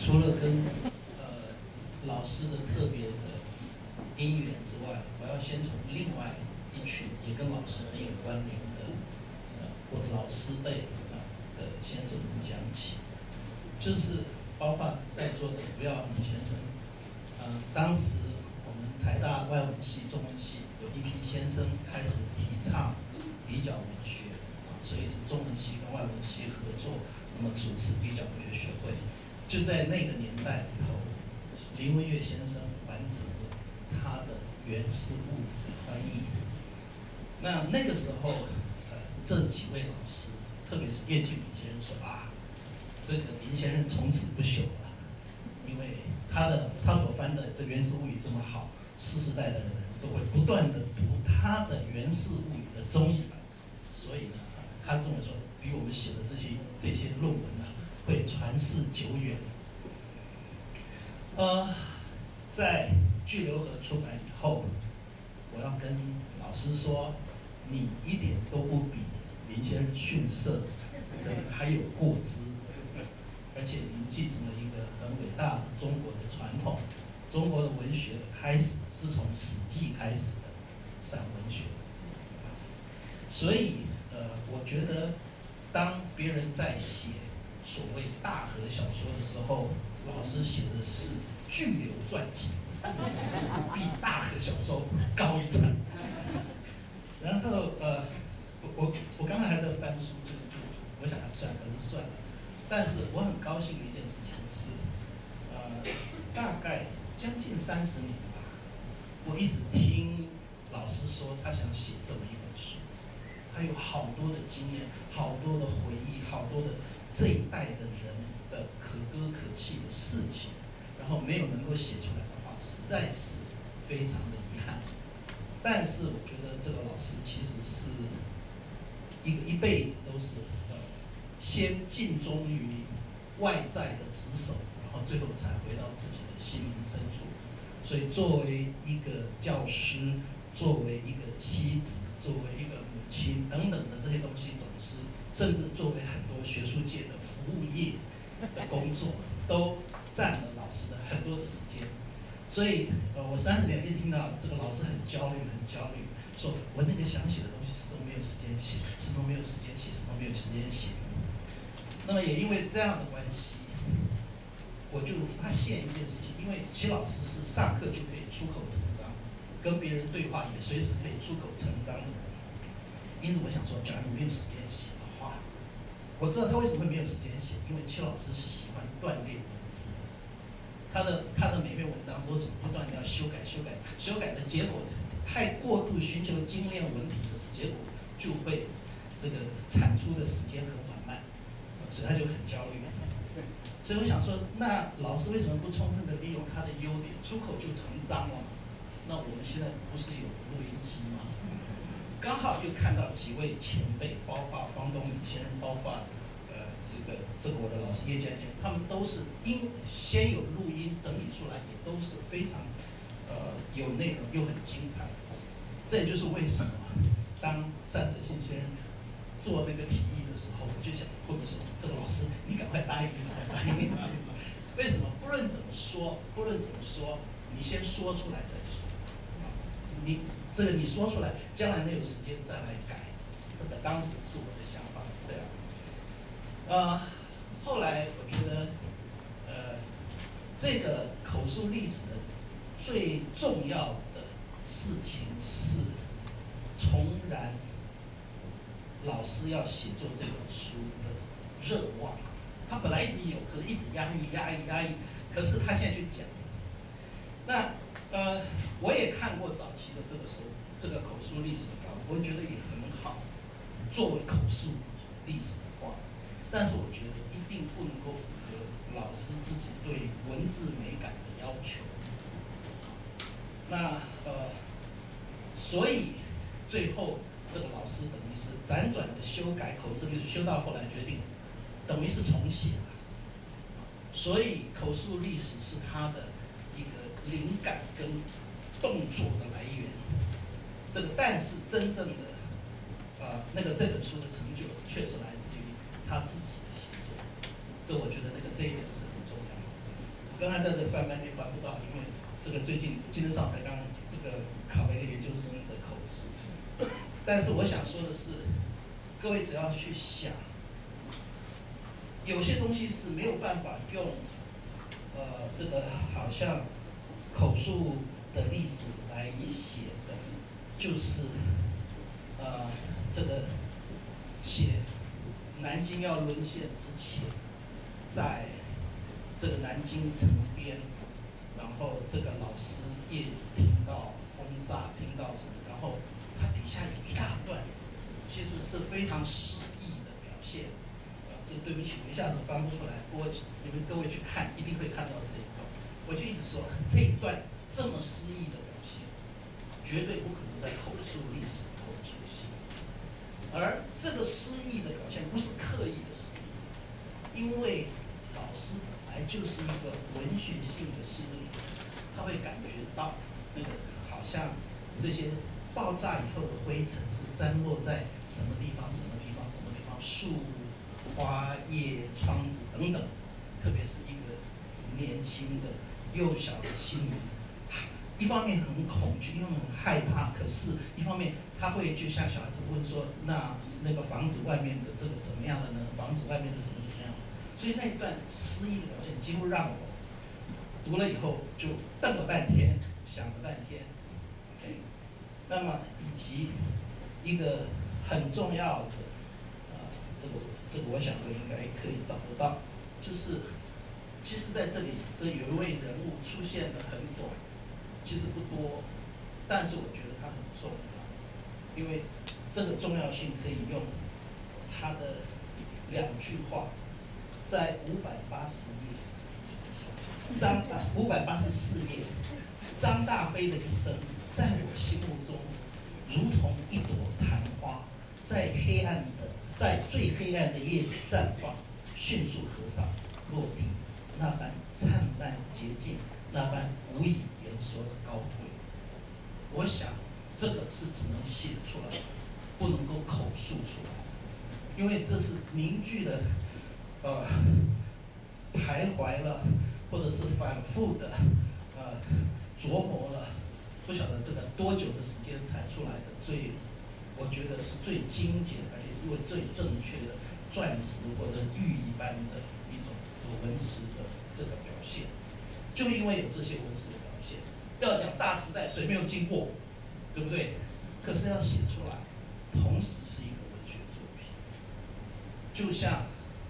除了跟老师的特别的因缘之外，我要先从另外一群也跟老师很有关联的我的老师辈的先生们讲起，就是包括在座的不要李先生，当时我们台大外文系、中文系有一批先生开始提倡比较文学，所以是中文系跟外文系合作，那么主持比较文学学会。就在那个年代里头，林文月先生完成了他的《源氏物语》的翻译。那个时候，这几位老师，特别是叶继敏先生说啊，这个林先生从此不朽了，因为他所翻的这《源氏物语》这么好，世世代代的人都会不断的读他的《源氏物语》的中译版，所以呢，他认为说，比我们写的这些论文呢，会传世久远。在巨流河出版以后，我要跟老师说，你一点都不比林先生逊色，还有过之，而且您继承了一个很伟大的中国的传统。中国的文学的开始是从《史记》开始的散文学，所以我觉得当别人在写所谓大河小说的时候，老师写的是巨流传记，比大河小说高一层。然后我刚才还在翻书，就我想算可能算了，但是我很高兴的一件事情是，大概将近30年吧，我一直听老师说他想写这么一本书，他有好多的经验，好多的回忆，好多的这一代的人的可歌可泣的事情，然后没有能够写出来的话，实在是非常的遗憾。但是我觉得这个老师其实是一辈子都是先尽忠于外在的职守，然后最后才回到自己的心灵深处。所以作为一个教师，作为一个妻子，作为一个母亲等等的这些东西，总是甚至作为很多学术界的服务业的工作，都占了老师的很多的时间。所以我30年一直听到这个老师很焦虑，说我那个想写的东西始终没有时间写，始终没有时间写。那么也因为这样的关系，我就发现一件事情，因为齐老师是上课就可以出口成章，跟别人对话也随时可以出口成章的人。因此我想说，假如你没有时间写的话，我知道他为什么会没有时间写，因为齐老师是喜欢锻炼文字。他的每篇文章都是不断的要修改的结果，太过度寻求精炼文体的结果，就会这个产出的时间很缓慢，所以他就很焦虑。所以我想说，那老师为什么不充分的利用他的优点，出口就成章了？那我们现在不是有录音机吗？刚好又看到几位前辈，包括方东明先生，包括这个我的老师叶嘉先生，他们都是先有录音整理出来，也都是非常有内容又很精彩。这也就是为什么当单德信先生做那个提议的时候，我就想，会不会说这个老师你赶快答应，为什么？不论怎么说，你先说出来再说。你说出来，将来没有时间再来改。这个当时是我的想法是这样。后来我觉得，这个口述历史的最重要的事情是重燃老师要写作这本书的热望。他本来一直有，可是一直压抑，可是他现在去讲。那我也看过早期的这个口述历史的稿，我觉得也很好，作为口述历史的话。但是我觉得一定不能够符合老师自己对文字美感的要求。那所以最后这个老师等于是辗转的修改口述历史，修到后来决定等于是重写了。所以口述历史是他的一个灵感跟动作的来源。但是真正的这本书的成就，确实来自于他自己的写作。这我觉得这一点是很重要的。 刚才在这翻半天翻不到，因为这个最近今天上午才刚这个考了一个研究生的口试。但是我想说的是，各位只要去想，有些东西是没有办法用这个好像口述的历史来写的，就是这个写南京要沦陷之前，在这个南京城边，然后这个老师夜听到轰炸，听到什么，然后它底下有一大段，其实是非常诗意的表现。这对不起，我一下子翻不出来，不过你们各位去看，一定会看到这一段。我就一直说，这一段这么诗意的表现，绝对不可能在口述历史里头出现。而这个诗意的表现不是刻意的诗意，因为老师本来就是一个文学性的心理，他会感觉到那个好像这些爆炸以后的灰尘是沾落在什么地方、什么地方、什么地方，树、花叶、窗子等等，特别是一个年轻的幼小的心灵，一方面很恐惧，又很害怕，可是一方面他会就像小孩子问说，那个房子外面的这个怎么样了呢？房子外面的什么怎么样？所以那一段诗意的表现，几乎让我读了以后就瞪了半天，想了半天。OK， 那么以及一个很重要的这个我想我应该可以找得到，就是其实在这里这有一位人物出现的很短，其实不多，但是我觉得他很重要，因为这个重要性可以用他的2句话，在584页，584页，张大飞的一生，在我心目中如同一朵昙花，在最黑暗的夜里绽放，迅速合上落地，那般灿烂洁净，那般无以言说的高贵。我想这个是只能写出来，不能够口述出来，因为这是凝聚了徘徊了，或者是反复的琢磨了，不晓得这个多久的时间才出来的我觉得是最精简而且又最正确的钻石或者玉一般的一种这个文词的这个表现。就因为有这些文词的表现，要讲大时代谁没有经过，对不对？可是要写出来，同时是一个文学作品，就像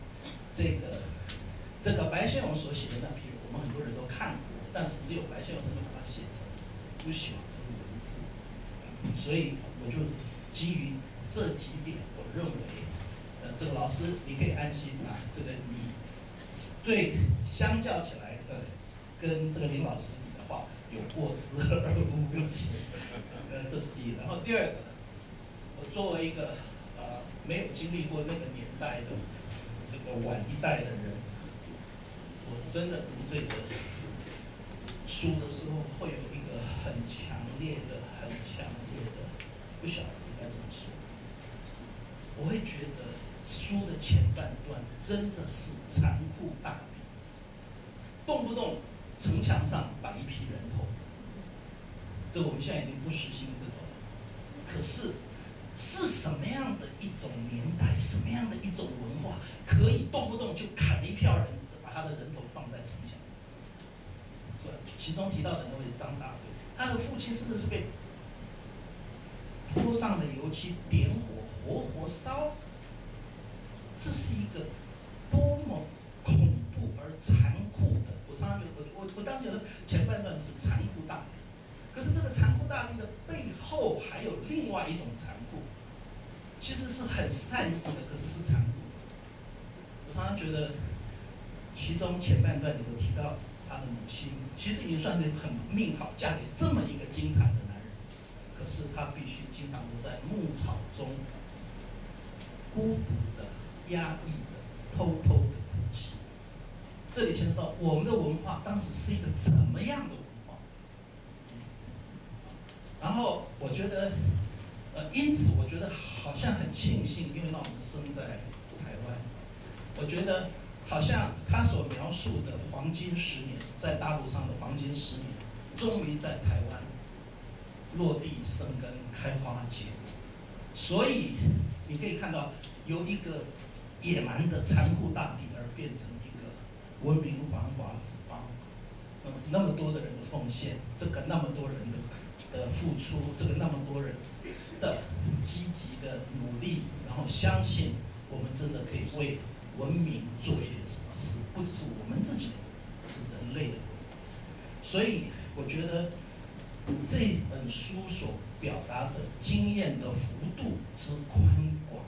这个白先勇所写的那篇，我们很多人都看过，但是只有白先勇能够把它写成不朽之文字。所以我就基于这几点，我认为，这个老师你可以安心啊，这个你对相较起来，跟这个林老师比的话，有过之而无不及，这是第一。然后第二个，我作为一个没有经历过那个年代的这个晚一代的人，我真的读这个书的时候，会有一个很强烈的，不晓得应该怎么说。我会觉得书的前半段真的是残酷大笔，动不动城墙上摆一批人头，这个我们现在已经不实行这个了。可是是什么样的一种年代，什么样的一种文化，可以动不动就砍一票人，把他的人头放在城墙？对，其中提到的那位张大飞，他的父亲甚至是被泼上了油漆，点火，活活烧死。这是一个多么恐怖而残酷的！我常常觉得，我当时觉得前半段是残酷大力，可是这个残酷大力的背后还有另外一种残酷，其实是很善意的，可是是残酷的。我常常觉得，其中前半段里头提到他的母亲，其实已经算是很命好，嫁给这么一个精彩的男人，可是他必须经常的在牧草中孤独的、压抑的、偷偷的哭泣。这里牵涉到我们的文化当时是一个怎么样的文化。然后我觉得，因此我觉得好像很庆幸，因为让我们生在台湾。我觉得好像他所描述的黄金10年，在大陆上的黄金10年，终于在台湾落地生根、开花结果。所以你可以看到，由一个野蛮的残酷大地而变成一个文明繁华之邦。那么多的人的奉献，这个那么多人的付出，这个那么多人的积极的努力，然后相信我们真的可以为文明做一点什么事，不只是我们自己的，是人类的。所以我觉得这本书所表达的经验的幅度之宽广，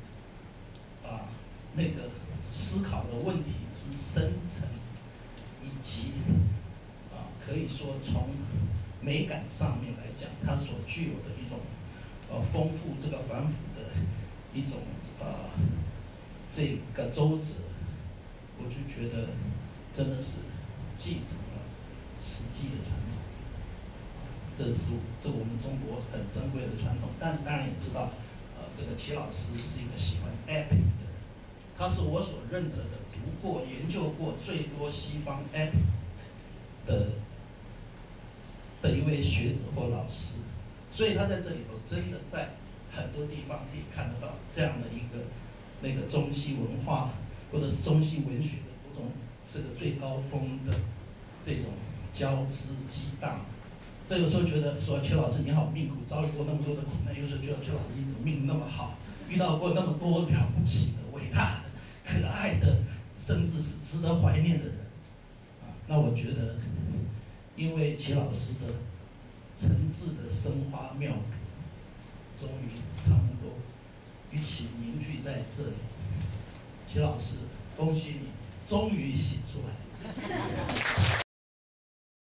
那个思考的问题之深层，以及可以说从美感上面来讲，它所具有的一种丰富这个反腐的一种这个周折，我就觉得真的是继承了史记的传统，这我们中国很珍贵的传统。但是当然也知道，这个齐老师是一个喜欢 epic 的人，他是我所认得的读过、研究过最多西方 epic 的一位学者或老师，所以他在这里头真的在很多地方可以看得到这样的一个那个中西文化或者是中西文学的某种这个最高峰的这种交织激荡。这有时候觉得说邱老师你好命苦，遭遇过那么多的苦难，有时候觉得邱老师你怎么命那么好，遇到过那么多了不起的、伟大的、可爱的，甚至是值得怀念的人。那我觉得，因为齐老师的诚挚的生花妙笔，终于他们都一起凝聚在这里。齐老师，恭喜你，终于写出来了。